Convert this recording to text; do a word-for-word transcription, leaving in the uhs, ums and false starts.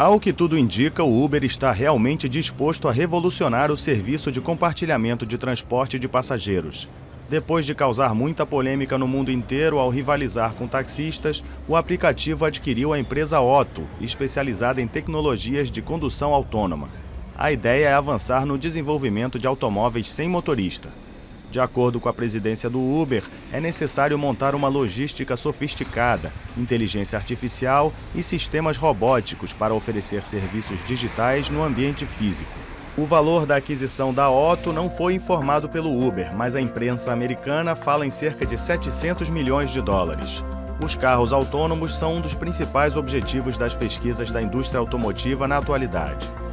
Ao que tudo indica, o Uber está realmente disposto a revolucionar o serviço de compartilhamento de transporte de passageiros. Depois de causar muita polêmica no mundo inteiro ao rivalizar com taxistas, o aplicativo adquiriu a empresa Otto, especializada em tecnologias de condução autônoma. A ideia é avançar no desenvolvimento de automóveis sem motorista. De acordo com a presidência do Uber, é necessário montar uma logística sofisticada, inteligência artificial e sistemas robóticos para oferecer serviços digitais no ambiente físico. O valor da aquisição da Otto não foi informado pelo Uber, mas a imprensa americana fala em cerca de setecentos milhões de dólares. Os carros autônomos são um dos principais objetivos das pesquisas da indústria automotiva na atualidade.